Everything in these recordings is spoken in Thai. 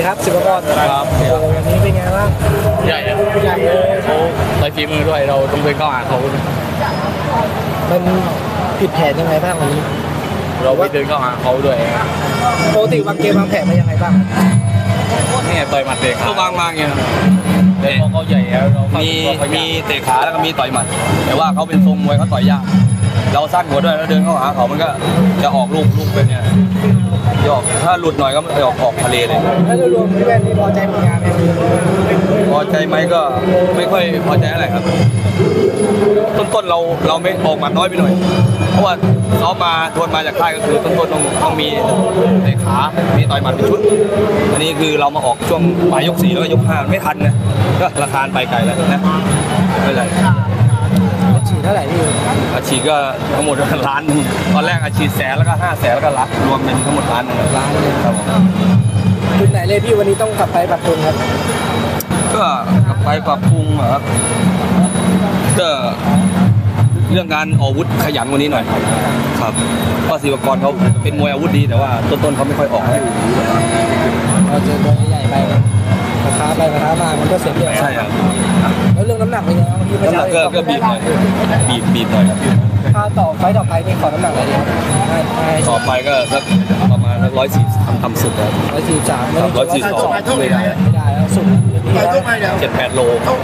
ดีครับศิวกรครับวันนี้เป็นไงบ้างใหญ่ใหญ่เลยเขาใส่ฝีมือด้วยเราต้องไปเข้าหาเขามันผิดแผนยังไงบ้างวันนี้เราไปเดินเข้าหาเขาด้วยปกติวางเกมวางแผนมายังไงบ้างนี่ต่อยหมัดเตะขาก็วางมาเงี้ยเดี๋ยวเขาใหญ่แล้วมีเตะขาแล้วก็มีต่อยหมัดแต่ว่าเขาเป็นทรงมวยเขาต่อยยากเราสั้นหัวด้วยแล้วเดินเข้าหาเขามันก็จะออกลูกเป็นเนี้ยยอกถ้าหลุดหน่อยก็ออกทะเลเลยถ้ารวมพี่แว่นนี่พอใจผลงานไหมพอใจไหมก็ไม่ค่อยพอใจอะไรครับต้นเราไม่ออกหมัดน้อยไปหน่อยเพราะว่าเขามาทวนมาจากค่ายก็คือต้นต้องมีเตะขามีต่อยหมัดเป็นชุดอันนี้คือเรามาออกช่วงปลายยก 4แล้วก็ยก 5ไม่ทันนะก็ราคาไปไกลแล้วนะไม่เลยอาชีพเท่าไหร่พี่อาชีพก็ทั้งหมดล้านตอนแรกอาชีพ100,000แล้วก็500,000แล้วก็รวมเป็นทั้งหมดล้านเลยครับจุดไหนเลยพี่วันนี้ต้องกลับไปปรับปรุงครับก็กลับไปปรับปรุงครับก็เรื่องการอาวุธขยันกว่านี้หน่อยครับเพราะศิวกรเขาเป็นมวยอาวุธดีแต่ว่าต้นเขาไม่ค่อยออกเราเจอตัวใหญ่ไปกระท้าไปกระท้ามามันก็เสียเปรียบใช่ครับแล้วเรื่องน้ำหนักเป็นยังไงพี่น้ำหนักก็บีบหน่อยบีบหน่อยครับถ้าต่อไฟต่อไปนี่ขอน้ำหนักอะไรดีครับต่อไปก็สักประมาณ140ทำสุดครับ 143ไม่ได้ 142 ไม่ได้แล้วสุด 7-8 โล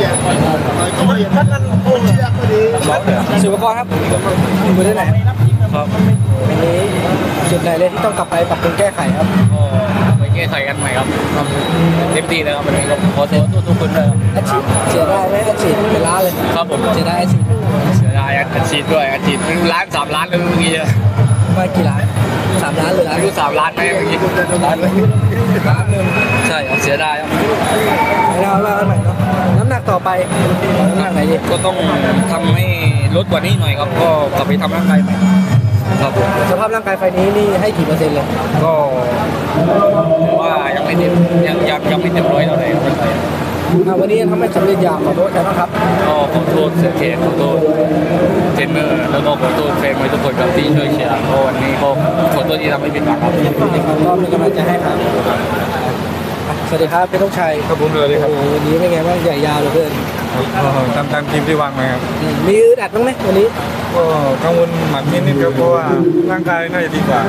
ศิวกรครับมือได้ไหนครับวันนี้จุดไหนเลยที่ต้องกลับไปปรับปรุงแก้ไขครับไปแก้ไขกันใหม่ครับเต็มที่เลยครับวันนี้เราขอโทษทุกคนเลยอาชีพเสียได้ไหมอาชีพเป็นล้านเลยครับผมเสียได้อาชีพเสียได้อาชีพด้วยอาชีพ1 ล้าน 3 ล้านเลยเมื่อกี้ไม่กี่ล้าน3 ล้านหรือล้านรู้3 ล้านไหมเมื่อกี้ล้านนึงใช่เสียได้ครับไม่ได้ว่ากันใหม่เนาะน้ำหนักต่อไปน้ำหนักไหนดีก็ต้องทำให้ลดกว่านี้หน่อยครับก็กลับไปทำร่างกายใหม่ครับสภาพร่างกายไฟนี้นี่ให้กี่เปอร์เซ็นต์เลยก็ว่ายังไม่เต็มยังไม่เต็ม100เท่าไหร่ครับวันนี้ทำให้สำเร็จอย่างขอโทษใครบ้างครับก็ขอโทษเสียเขตขอโทษเทรนเนอร์แล้วก็ขอโทษแฟนมวยทุกคนครับที่ช่วยเชียร์เพราะวันนี้ก็ขอโทษที่ทำให้ผิดหวังครับก็มีกำลังใจให้ครับสวัสดีครับเป็นต้องชัยครับผมเลยครับวันนี้เป็นไงบ้างใหญ่ยาวเลยเพื่อนตามทีมที่วางมาครับมีอึดอัดบ้างไหมวันนี้ก็กังวลหมัดนิดครับเพราะว่าร่างกายน่าจะดีกว่า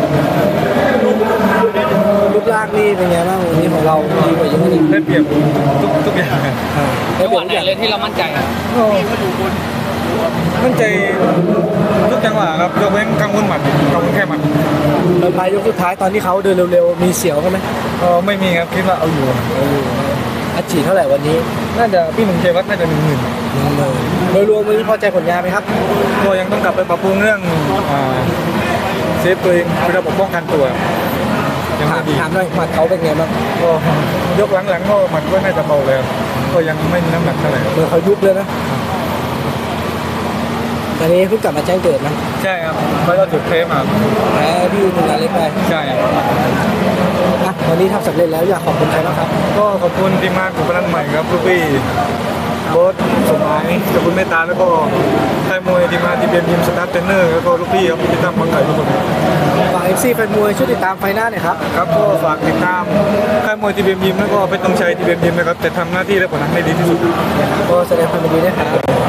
รูปร่างนี่เป็นไงบ้างวันนี้ของเราดีกว่าเยอะเลยได้เปรียบทุกอย่างได้เปรียบทุกอย่างเลยที่เรามั่นใจมั่นใจทุกจังหวะครับยกเว้นกังวลหมัดกังวลแค่หมัดปลายยกสุดท้ายตอนที่เขาเดินเร็วๆมีเสียวกันไหมไม่มีครับคิดว่าเอาอยู่อัดฉีดเท่าไหร่วันนี้น่าจะพี่หนุ่มเชวัตน่าจะ10,000 โดยรวมวันนี้พอใจผลงานไหมครับก็ยังต้องกลับไปปรับปรุงเรื่องเซฟตัวเองระบบป้องกันตัวถามหน่อยหมัดเขาเป็นไงบ้างก็ยกหลังๆก็หมัดก็น่าจะเบาเลยก็ยังไม่มีน้ำหนักเท่าไหร่เมื่อเขายุบเลยนะตอนนี้เพิ่งกลับมาแจ้งเกิดนะใช่ครับเขาจะจุดเทปมาแพ้พี่ถึงงานเล็กไปใช่วันนี้ทำสำเร็จแล้วอยากขอบคุณใครบ้างครับก็ขอบคุณทีมงานของพลังใหม่ครับลูกพี่โบ๊ทสมหมายขอบคุณเมตตาแล้วก็ค่ายมวยทีมงานที่เป็นทีมสตาร์เทรนเนอร์แล้วก็ลูกพี่ครับที่ตั้งบังไก่ทุกคนฝาก FC แฟนมวยช่วยติดตามไฟหน้าหน่อยครับครับก็ฝากติดตามค่ายมวยทีเบียมยิมแล้วก็เพชรต้องชัยทีเบียมยิมนะครับจะทำหน้าที่และผลงานให้ดีที่สุดก็แสดงความยินดีด้วยครับ